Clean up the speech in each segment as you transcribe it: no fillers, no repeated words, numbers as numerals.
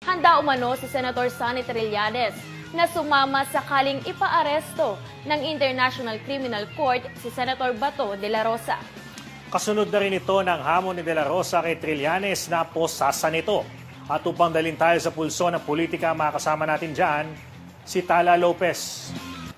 Handa umano si Senator Sonny Trillanes na sumama sakaling ipaaresto ng International Criminal Court si Senator Bato de la Rosa. Kasunod na rin ito ng hamon ni De La Rosa kay Trillanes na posasan ito. At upang dalhin tayo sa pulso ng politika, makasama natin dyan si Tala Lopez.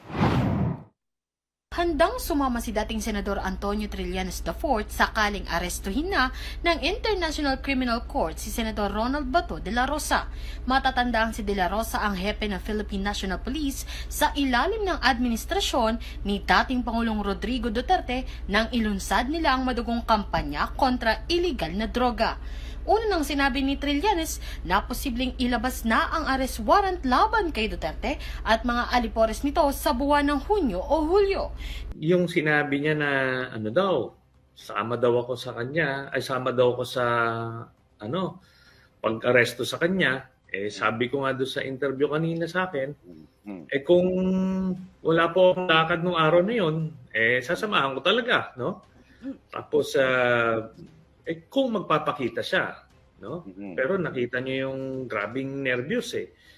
Handang sumama si dating Senador Antonio Trillanes IV sakaling arestuhin na ng International Criminal Court si Senador Ronald Bato de la Rosa. Matatandang si de la Rosa ang hepe ng Philippine National Police sa ilalim ng administrasyon ni dating Pangulong Rodrigo Duterte nang ilunsad nila ang madugong kampanya kontra iligal na droga. Una nang sinabi ni Trillanes na posibleng ilabas na ang arrest warrant laban kay Duterte at mga alipores nito sa buwan ng Hunyo o Hulyo. Yung sinabi niya na sama daw ako sa kanya, sama daw ako sa pag-aresto sa kanya, sabi ko nga doon sa interview kanina sa akin, kung wala po akong lakad nung araw na yun, sasamahan ko talaga, no? Tapos kung magpapakita siya, no? Pero nakita niyo yung grabing nervyos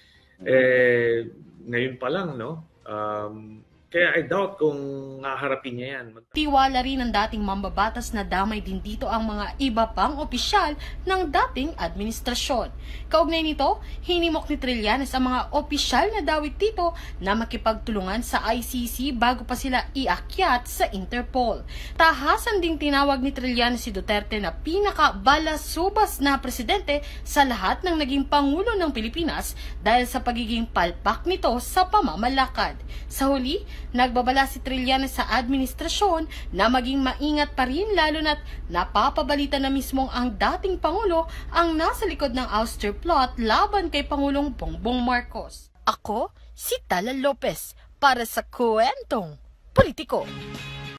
ngayon pa lang, no? Kaya I doubt kung haharapin niya yan. Tiwala rin ng dating mambabatas na damay din dito ang mga iba pang opisyal ng dating administrasyon. Kaugnay nito, hinimok ni Trillanes ang mga opisyal na dawit dito na makipagtulungan sa ICC bago pa sila iakyat sa Interpol. Tahasan ding tinawag ni Trillanes si Duterte na pinaka-balasubas na presidente sa lahat ng naging Pangulo ng Pilipinas dahil sa pagiging palpak nito sa pamamalakad. Sa huli, nagbabala si Trillanes sa administrasyon na maging maingat pa rin lalo na't napapabalita na mismong ang dating Pangulo ang nasa likod ng ouster plot laban kay Pangulong Bongbong Marcos. Ako, si Tala Lopez para sa Kwentong Politiko.